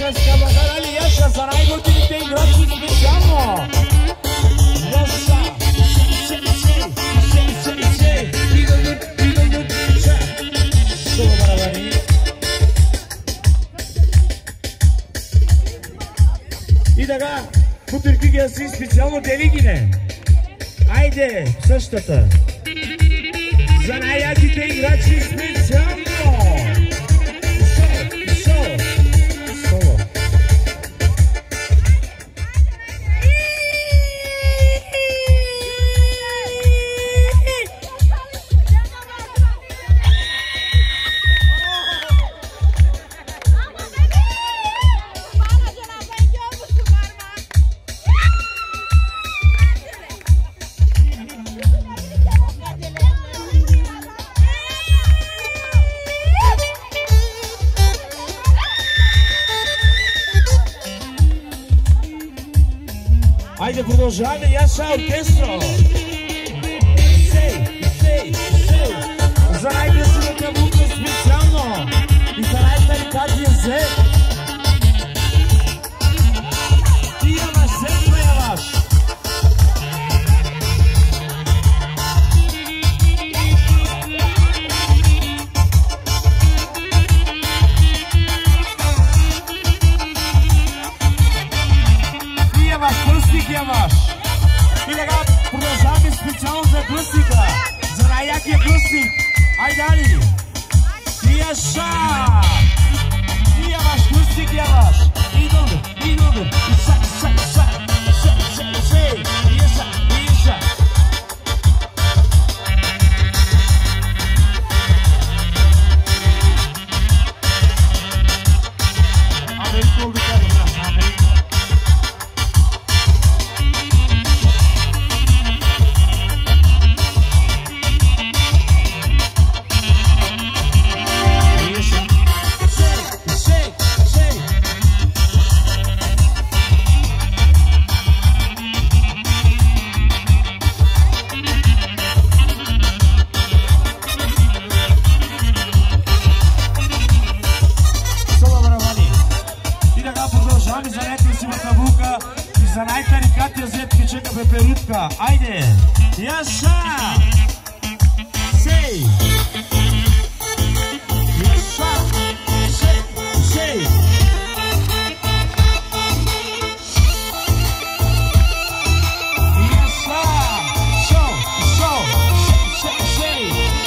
Francesca Bagarali, Jasza, Sarajgo, ti te igrači specijalno. Jasza, Solo Maravani. И така, бутърки ги си специално Делигине. Айде, същата. За най-яките играчи специално. Соло. Айде, продължаваме, Яша оркестро! Сей! За най-красивата мука специално! И за най-тарикатия зе! Ти ямаш, сетно ямаш! И така продължаваме специално за глъсника, за най-якия глъсник. Айде, Али! И Яша! И ямаш глъсник, ямаш! И добре! И са! И Яша! Америка обикали нас, Америка! За най-тарикатия зетки чека пеперутка. Айде! Яша! Сей! Яша! Сей! Яша! Шо! Сей!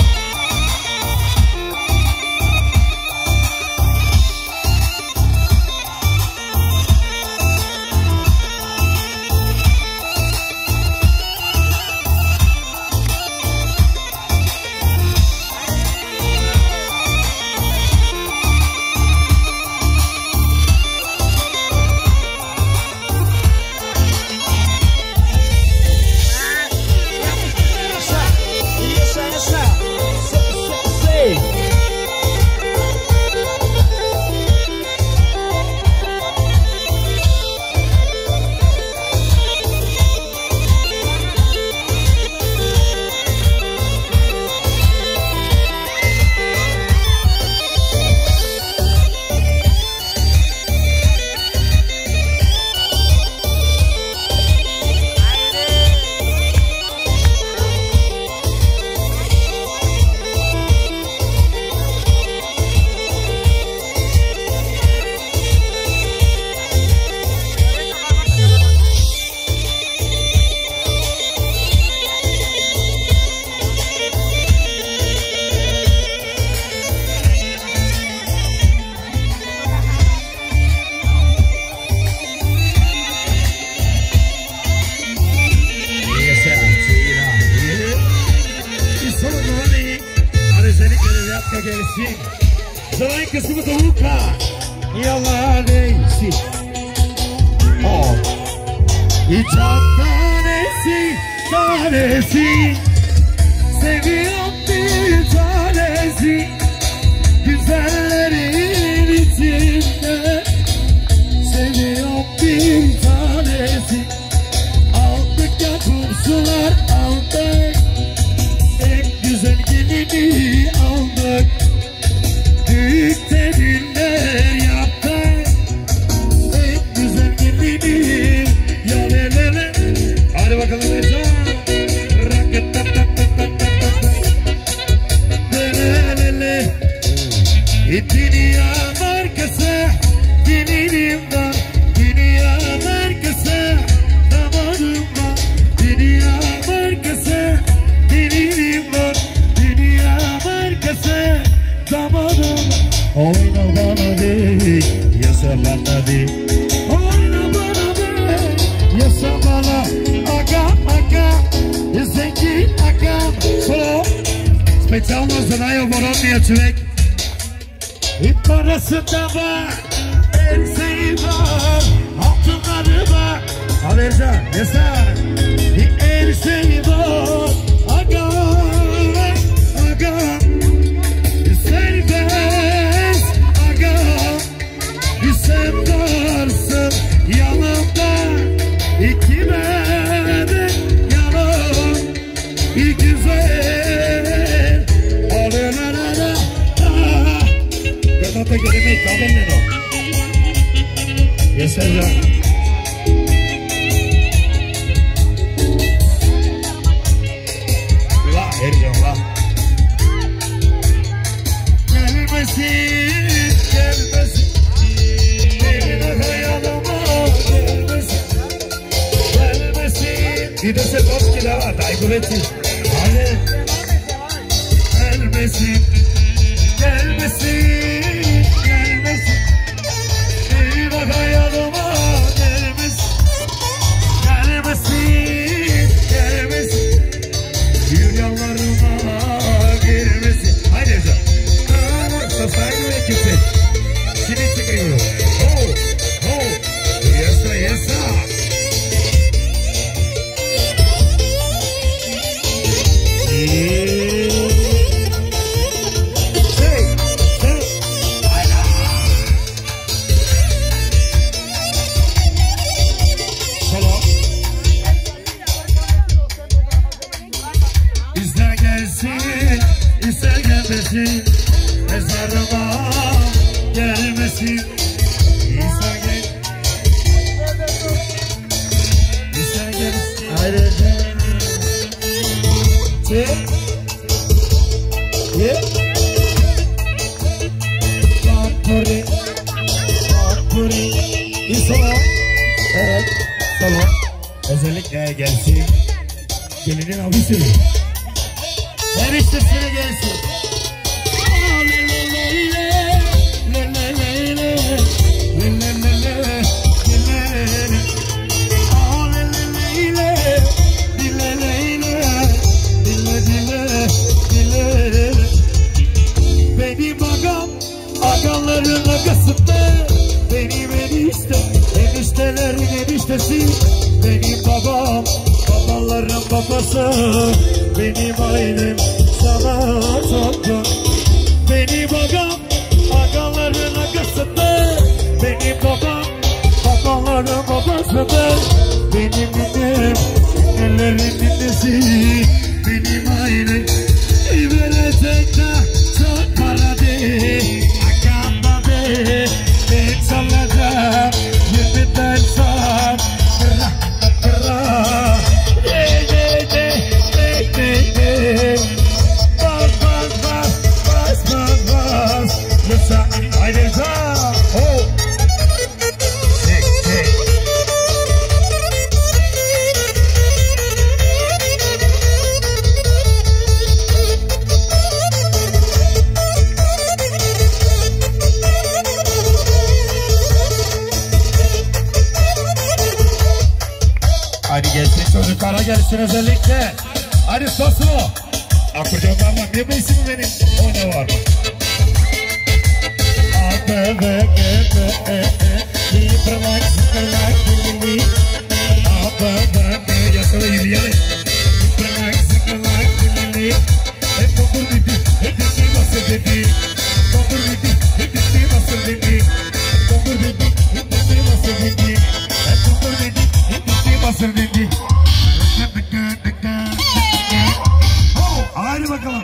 Давай красивата лука! Яланейси! И танеси! Seviyorum bir tanesi güzellerin içinde. Seviyorum bir tanesi. Aldık ya kumsular aldık. En güzel gelini aldık. Büyük terimler yaptık. Dünya markası gelinim var, dünya markası damarım var, dünya markası gelinim var, dünya markası damarım. Oyna bana değil, yasa bana değil, oyna bana değil, yasa bana. Aga aga, zengin aga. Solo specjalno za najoboronije čovjek. I parası da var, elseyi var, altınları var. Avercan, yeser. I elseyi var, aga, aga. Serbest, aga. Sen varsın yanımda, ikime de yanım. I güzel, alelelele. Te gelemek haberle o. Yeser ya. La Ercan la. Gelmesin, gelmesin. Benim hayalıma gelmesin. Gelmesin. Bir de Sekoski de var, Dayguletin. Hadi. Gelmesin, gelmesin. Hayalıma gelmesin, gelmesin, gelmesin. Dünyalarıma gelmesin. Haydi Ercan. Safayı ve köpek. Seni çıkıyorum. Oh, oh. Yasa, yasa. Mezarıma gelmesin. İsa gel, İsa gelsin. Haydi. Ye. Papuri, papuri. İsa. Evet. Tamam. Özellikle gelsin. Gelinin abisi. Eriştesine gelsin. Benim agam, aganların agasında. Benim enişte, eniştelerin eniştesi. Benim babam, babaların babası. Benim ailem sana çoktu. Benim agam, aganların agasında. Benim babam, babaların babası. Benim ninem, ninelerin ninesi. Benim ailem verecekte çok para değil. Agamda değil, ben salacağım. 20'den son, kıra, kıra. Bas, bas, bas, bas, bas, bas. Lütfen, haydi can. Oh. Hey, hey. Hadi gelsin çocuklara gelsin özellikle. Hadi soslu. Akordeonlarla bir isim benim. O ne var? Yasala yürüyelim. Hep kondur dedi. Hep dedi nasıl dedi. Kondur dedi. Hep dedi nasıl dedi. Kondur dedi. Hep dedi nasıl dedi. Hep kondur dedi. Hep dedi nasıl dedi. Hadi bakalım.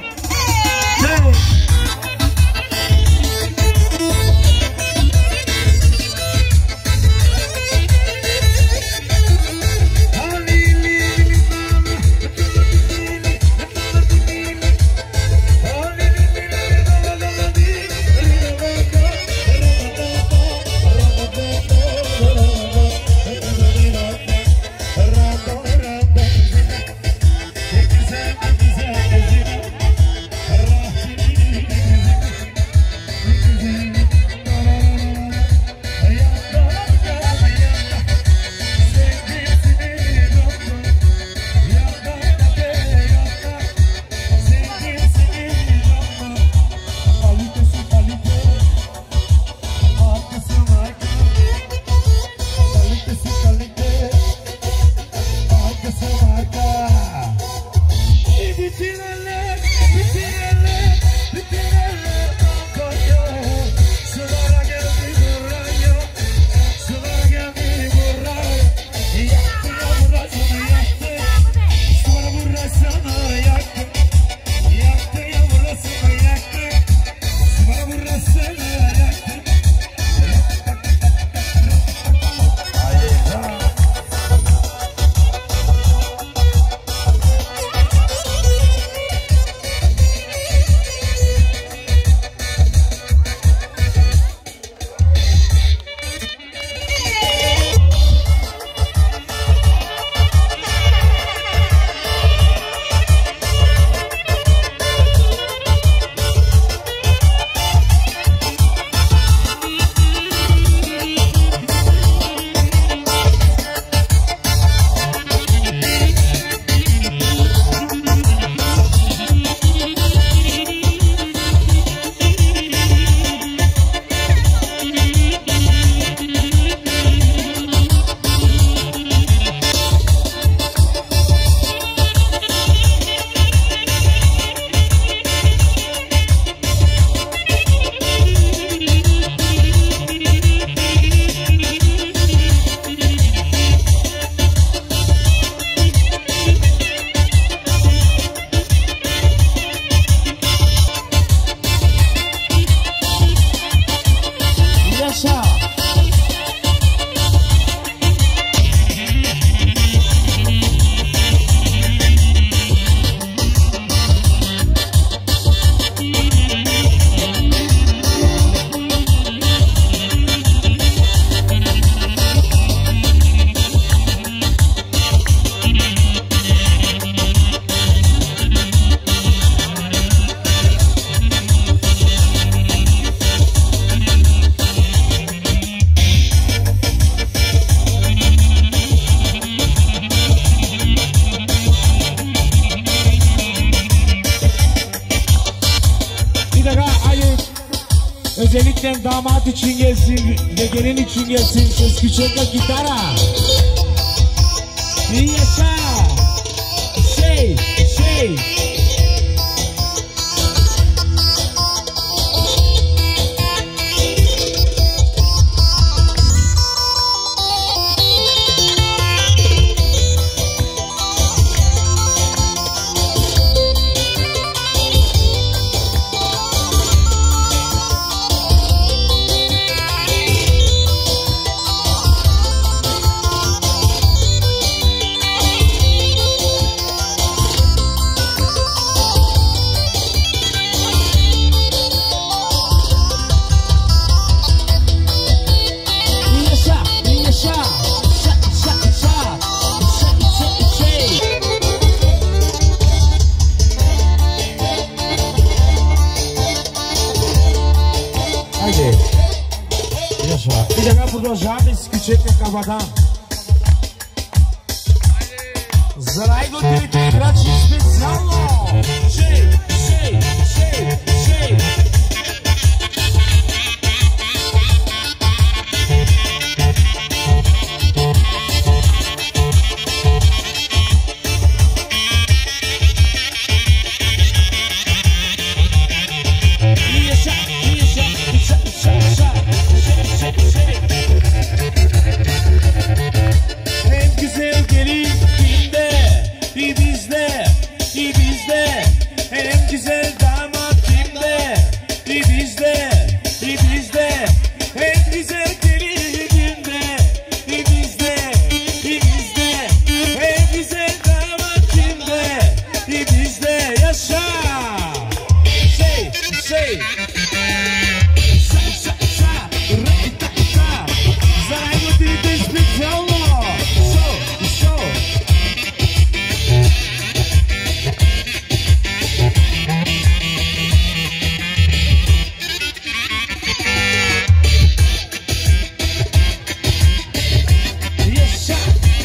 Özellikle damat için gelsin ve gelin için gelsin. Ses küçükle gitara. İyi yaşa. Şey. E já продолжаем изключение кавадан. Зарайго трите играчи специално. Шей. En güzel gelin kimde? Bizde. En güzel damat kimde? Bizde. En güzel gelin kimde? Bizde. En güzel damat kimde? Bizde. Yaşa. Şey. Zaraygo trite specjalno. Show. Yaşa.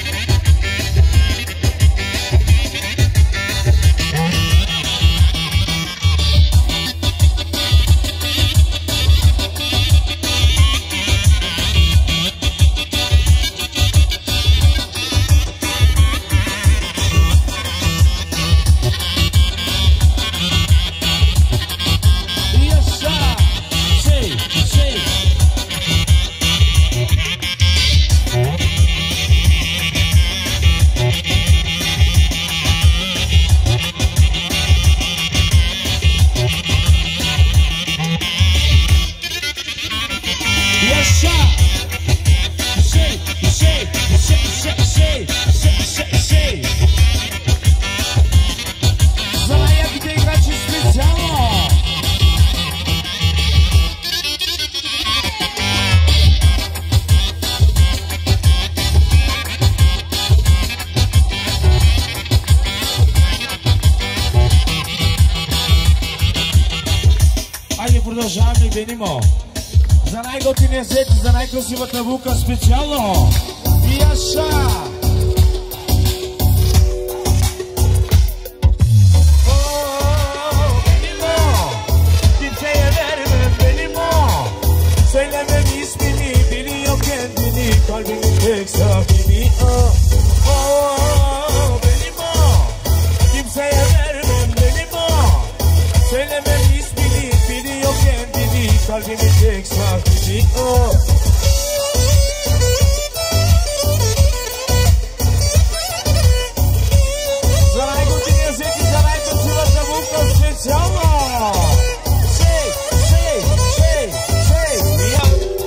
Şey. Yaşa. Şey. Zaraya bir de играчи специално. Айде продължаваме, Бенимо. За най-готиния зет и за най-красивата бука специално. Яша! Benimo, kimseye vermem Benimo. Söylemem ismini, biliyor kendini, kalbimin tek sahibi. Benimo, kimseye vermem Benimo. Söylemem ismini, biliyor kendini, kalbimin tek sahibi. Zaraygo trite zet i za najkrasivata buka spециално. Şey. Ja.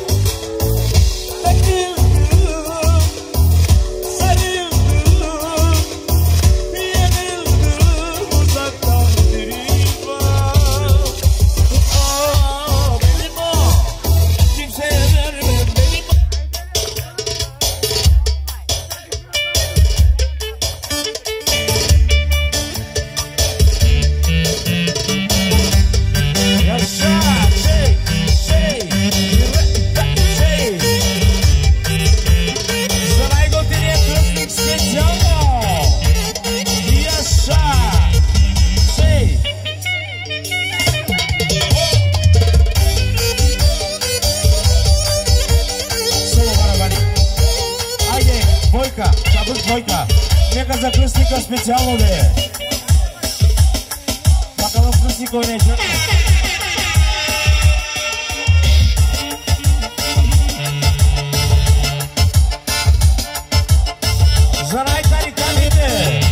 Sarıldım, yenildim, uzaktan biri var. Benim o, kimseye vermem двойка. Нека за кръстника специално да е. Така в кръстника не е. За най-тариканите.